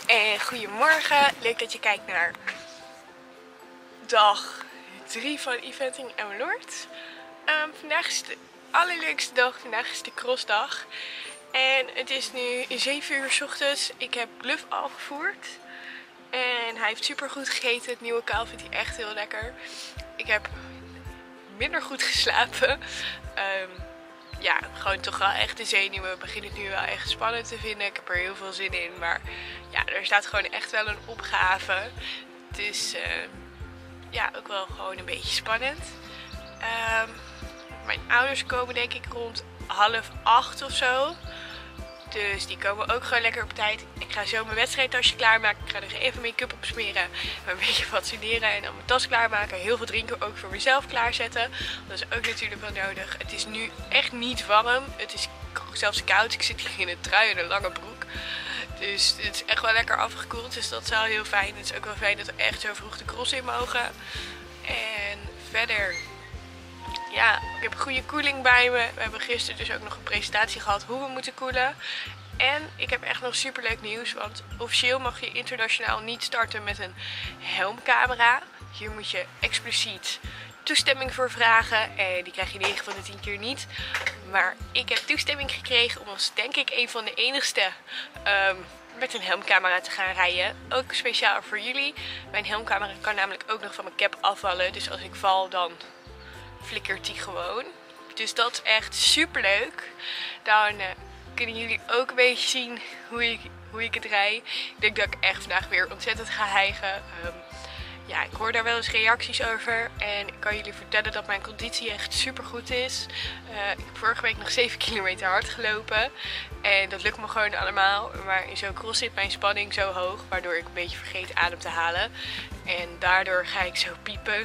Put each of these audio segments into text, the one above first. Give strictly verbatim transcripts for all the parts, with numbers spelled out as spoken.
En goedemorgen, leuk dat je kijkt naar dag drie van Eventing Emmeloord. Um, vandaag is de allerleukste dag, vandaag is de crossdag. En het is nu zeven uur 's ochtends, ik heb Bluff al gevoerd. En hij heeft super goed gegeten, het nieuwe kaal vindt hij echt heel lekker. Ik heb minder goed geslapen. Um, Ja, gewoon toch wel echt de zenuwen beginnen het nu wel echt spannend te vinden. Ik heb er heel veel zin in, maar ja, er staat gewoon echt wel een opgave. Dus uh, ja, ook wel gewoon een beetje spannend. Um, mijn ouders komen denk ik rond half acht of zo. Dus die komen ook gewoon lekker op tijd. Ik ga zo mijn wedstrijdtasje klaarmaken. Ik ga er even make-up op smeren. Een beetje fatsoeneren en dan mijn tas klaarmaken. Heel veel drinken ook voor mezelf klaarzetten. Dat is ook natuurlijk wel nodig. Het is nu echt niet warm. Het is zelfs koud. Ik zit hier in een trui en een lange broek. Dus het is echt wel lekker afgekoeld. Dus dat is wel heel fijn. Het is ook wel fijn dat we echt zo vroeg de cross in mogen. En verder... Ja, ik heb een goede koeling bij me. We hebben gisteren dus ook nog een presentatie gehad hoe we moeten koelen. En ik heb echt nog super leuk nieuws. Want officieel mag je internationaal niet starten met een helmcamera. Hier moet je expliciet toestemming voor vragen. En die krijg je negen van de tien keer niet. Maar ik heb toestemming gekregen om als denk ik een van de enigste... Um, met een helmcamera te gaan rijden. Ook speciaal voor jullie. Mijn helmcamera kan namelijk ook nog van mijn cap afvallen. Dus als ik val dan... flikkert die gewoon. Dus dat is echt super leuk. Dan uh, kunnen jullie ook een beetje zien hoe ik, hoe ik het rijd. Ik denk dat ik echt vandaag weer ontzettend ga hijgen. Um, ja, ik hoor daar wel eens reacties over. En ik kan jullie vertellen dat mijn conditie echt super goed is. Uh, ik heb vorige week nog zeven kilometer hard gelopen. En dat lukt me gewoon allemaal. Maar in zo'n cross zit mijn spanning zo hoog. Waardoor ik een beetje vergeet adem te halen. En daardoor ga ik zo piepen.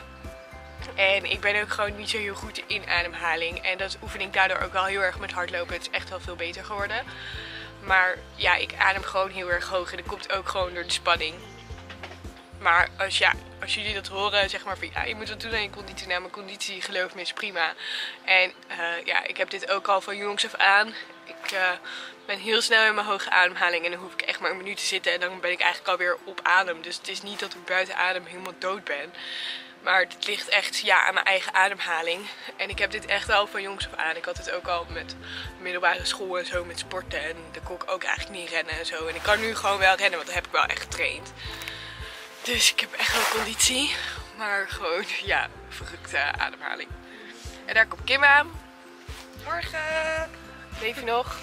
En ik ben ook gewoon niet zo heel goed in ademhaling. En dat oefen ik daardoor ook wel heel erg met hardlopen. Het is echt wel veel beter geworden. Maar ja, ik adem gewoon heel erg hoog. En dat komt ook gewoon door de spanning. Maar als, ja, als jullie dat horen, zeg maar van ja, je moet wat doen aan je conditie. Nou, mijn conditie, geloof me, is prima. En uh, ja, ik heb dit ook al van jongs af aan. Ik uh, ben heel snel in mijn hoge ademhaling. En dan hoef ik echt maar een minuut te zitten. En dan ben ik eigenlijk alweer op adem. Dus het is niet dat ik buiten adem helemaal dood ben. Maar het ligt echt ja, aan mijn eigen ademhaling. En ik heb dit echt al van jongs af aan. Ik had het ook al met middelbare school en zo, met sporten. En dan kon ik ook eigenlijk niet rennen en zo. En ik kan nu gewoon wel rennen, want dat heb ik wel echt getraind. Dus ik heb echt wel conditie. Maar gewoon, ja, verrukte ademhaling. En daar komt Kim aan. Morgen. Leef je nog?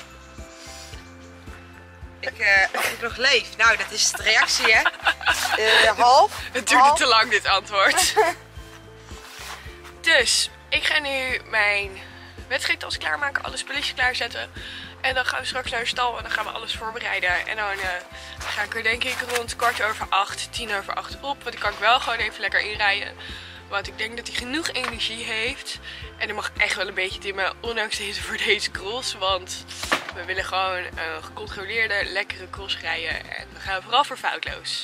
Ik, uh, of ik nog leef. Nou, dat is de reactie, hè? Uh, half. Het duurde half. te lang, dit antwoord. Dus, ik ga nu mijn wedstrijdtas klaarmaken, alle spulletjes klaarzetten. En dan gaan we straks naar de stal en dan gaan we alles voorbereiden. En dan uh, ga ik er denk ik rond kwart over acht, tien over acht op. Want dan kan ik wel gewoon even lekker inrijden. Want ik denk dat hij genoeg energie heeft. En dan mag ik echt wel een beetje dimmen, ondanks de hitte voor deze cross. Want we willen gewoon een gecontroleerde, lekkere cross rijden. En we gaan vooral voor foutloos.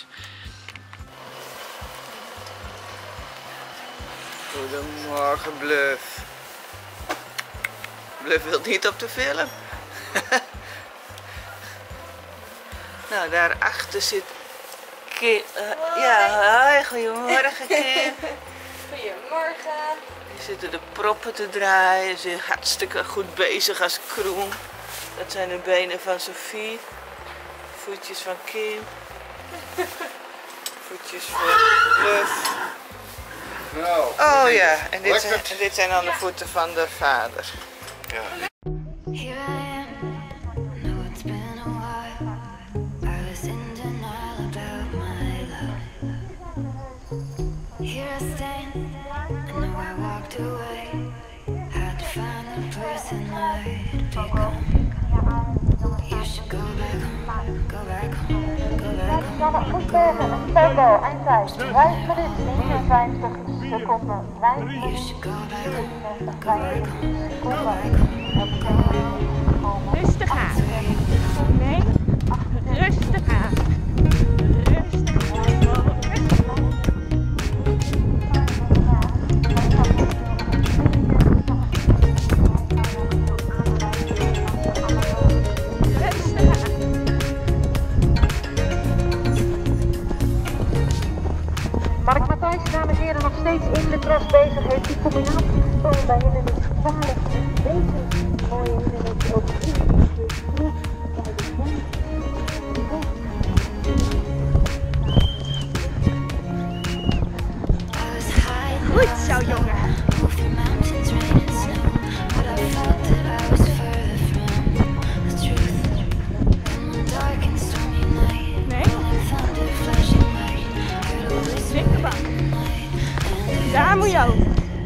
Goedemorgen, Bluff. Bluff wil niet op de film. Nou, daarachter zit Kim. Uh, ja, hoi, goedemorgen, Kim. Goedemorgen. Die zitten de proppen te draaien. Ze zijn hartstikke goed bezig als kroon. Dat zijn de benen van Sophie. Voetjes van Kim. Voetjes van Bluff. Nou, oh ja, en dit, zijn, en dit zijn dan de voeten van de vader. Ja. Tempo, eindtijd vijf minuten negenenvijftig seconden. vijf minuten negenenvijftig seconden. Rustig aan. Nee, rustig aan. Rustig aan. Rustig aan. steeds in de cross bezig heeft. Die combinatie van bij hindernis twaalf. Deze mooie hindernis ook in de terug bij de grens. Goed zo, jongen. Nee? Zikkerbak. Daar moet je ook.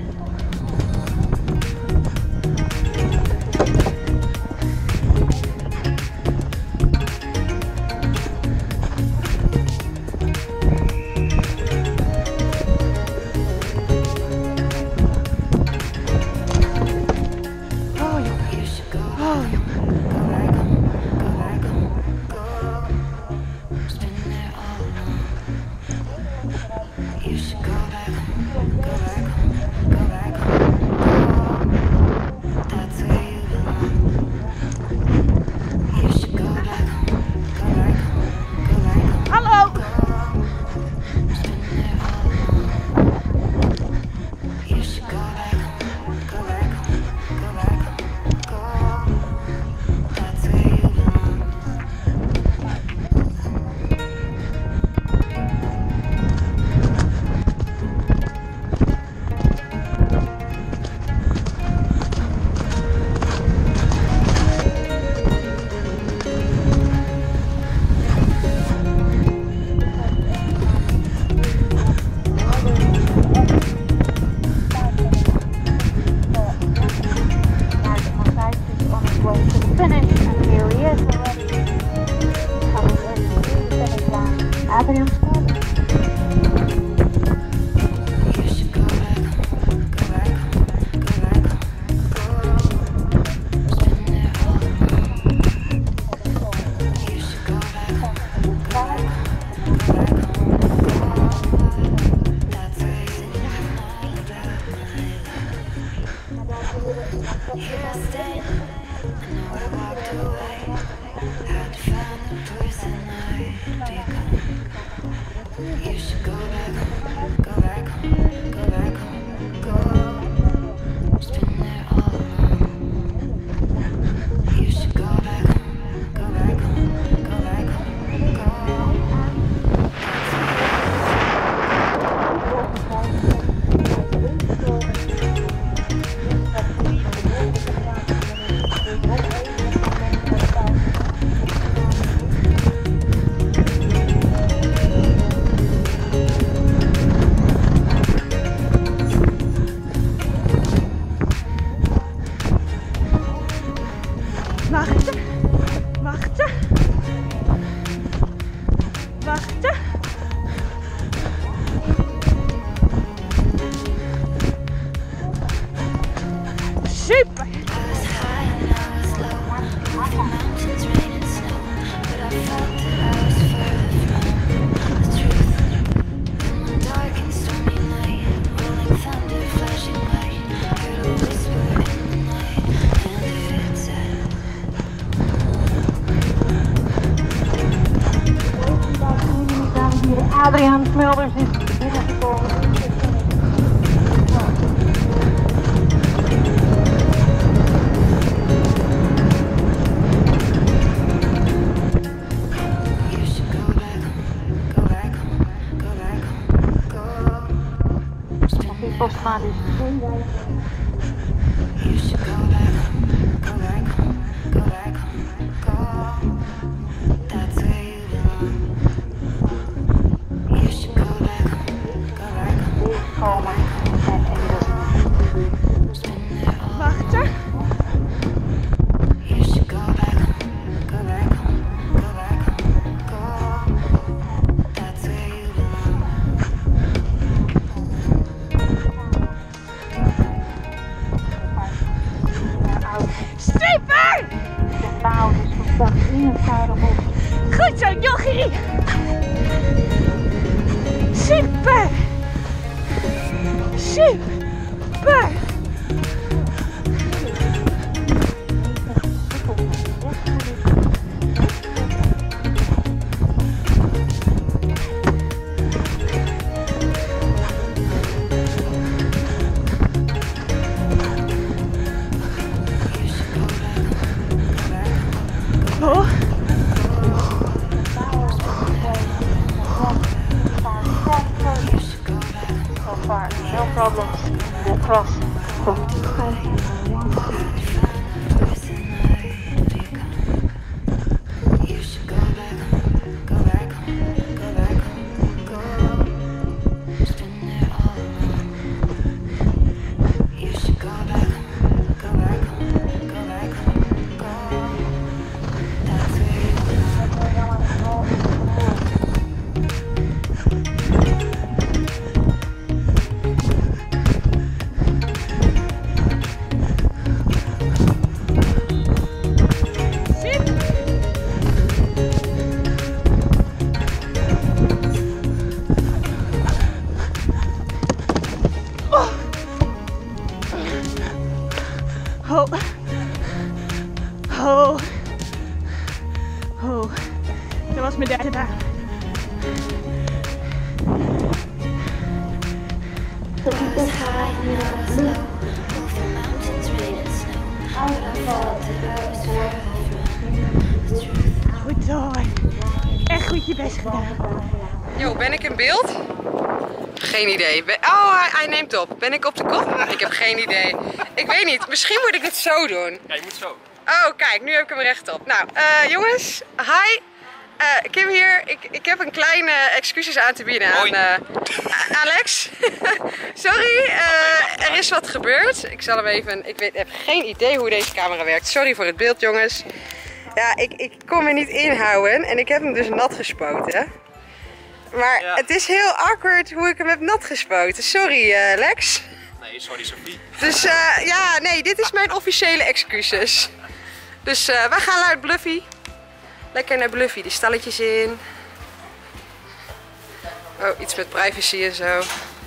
Wachten. Wachten. Wachten. Super. Adriaan Smulders is binnengekomen. Postma dus Wachten. Super! de bouw is verdacht in het Zuiderbos. Goed zo, jochie! Super! Super! gras. Oh. Oh. Oh. Dat was mijn derde dag. Goed zo. Echt goed je best gedaan. Yo, ben ik in beeld? Geen idee. Ben- Oh, hij, hij neemt op. Ben ik op de kop? Ik heb geen idee. Ik weet niet. Misschien moet ik het zo doen. Ja, je moet zo. Oh, kijk. Nu heb ik hem rechtop. Nou, eh, jongens. Hi. Eh, Kim hier. Ik, ik heb een kleine excuses aan te bieden aan Hoi. eh, Alex. Sorry. eh, er is wat gebeurd. Ik zal hem even... Ik weet, heb geen idee hoe deze camera werkt. Sorry voor het beeld, jongens. Ja, ik, ik kon me niet inhouden. En ik heb hem dus nat gespoten. Maar Ja. het is heel awkward hoe ik hem heb nat gespoten. Sorry, eh, Lex. Nee, sorry Sophie. Dus eh, ja, nee, dit is mijn officiële excuses. Dus eh wij gaan naar Bluffy. Lekker naar Bluffy, die stalletjes in. Oh, iets met privacy en zo.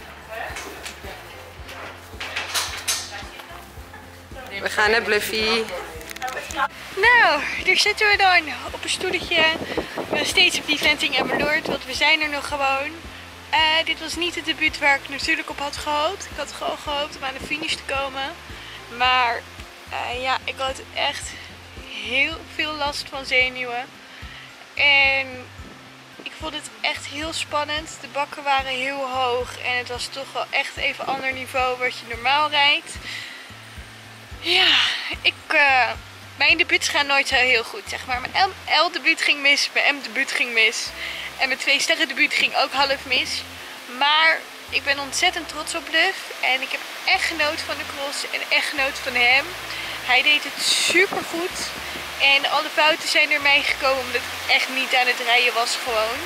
We gaan naar Bluffy. Nou, daar zitten we dan op een stoeltje. Nog steeds op die Venting Emmeloord, want we zijn er nog gewoon. Uh, dit was niet het debuut waar ik natuurlijk op had gehoopt. Ik had gewoon gehoopt om aan de finish te komen. Maar uh, ja, ik had echt heel veel last van zenuwen. En ik vond het echt heel spannend. De bakken waren heel hoog en het was toch wel echt even ander niveau wat je normaal rijdt. Ja, ik... Uh, Mijn debuuts gaan nooit zo heel goed, zeg maar. Mijn L-debuut ging mis, mijn M-debuut ging mis. En mijn twee sterren debuut ging ook half mis. Maar ik ben ontzettend trots op Bluff. En ik heb echt genoten van de cross en echt genoten van hem. Hij deed het super goed. En alle fouten zijn er mij gekomen omdat ik echt niet aan het rijden was gewoon.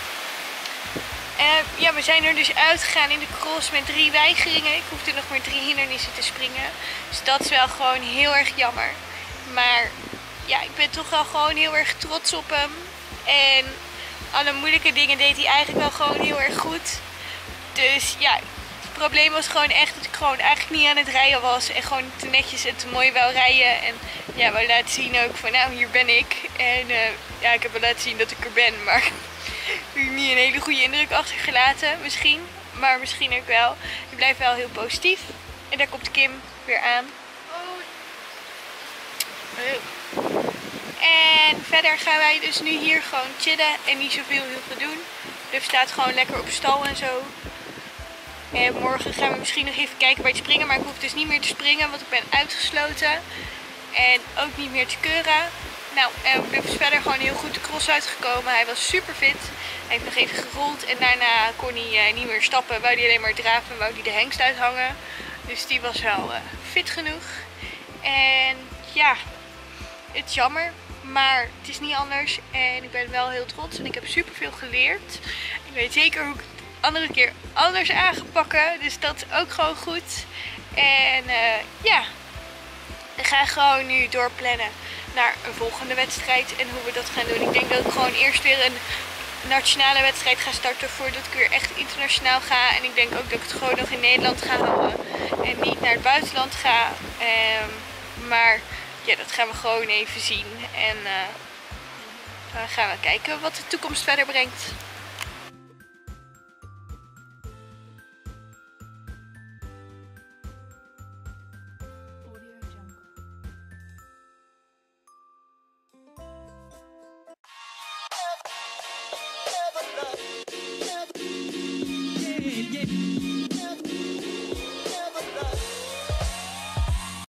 En ja, we zijn er dus uitgegaan in de cross met drie weigeringen. Ik hoefde nog maar drie hindernissen te springen. Dus dat is wel gewoon heel erg jammer. Maar ja, ik ben toch wel gewoon heel erg trots op hem. En alle moeilijke dingen deed hij eigenlijk wel gewoon heel erg goed. Dus ja, het probleem was gewoon echt dat ik gewoon eigenlijk niet aan het rijden was. En gewoon te netjes en te mooi wou rijden. En ja, wou laten zien ook van nou, hier ben ik. En uh, ja, ik heb wel laten zien dat ik er ben. Maar niet een hele goede indruk achtergelaten misschien. Maar misschien ook wel. Ik blijf wel heel positief. En daar komt Kim weer aan. En verder gaan wij dus nu hier gewoon chillen en niet zoveel heel veel doen. Bluff staat gewoon lekker op stal en zo. En morgen gaan we misschien nog even kijken bij het springen, maar ik hoef dus niet meer te springen, want ik ben uitgesloten. En ook niet meer te keuren. Nou, en Bluff is verder gewoon heel goed de cross uitgekomen. Hij was super fit. Hij heeft nog even gerold en daarna kon hij uh, niet meer stappen. Wou hij alleen maar draven, wou hij de hengst uithangen. Dus die was wel uh, fit genoeg. En ja... Het is jammer, maar het is niet anders en ik ben wel heel trots en ik heb super veel geleerd. Ik weet zeker hoe ik het de andere keer anders aan ga pakken, dus dat is ook gewoon goed. En uh, ja, we gaan gewoon nu doorplannen naar een volgende wedstrijd en hoe we dat gaan doen. Ik denk dat ik gewoon eerst weer een nationale wedstrijd ga starten voordat ik weer echt internationaal ga. En ik denk ook dat ik het gewoon nog in Nederland ga houden en niet naar het buitenland ga. Um, maar... Ja, dat gaan we gewoon even zien. En uh, dan gaan we kijken wat de toekomst verder brengt.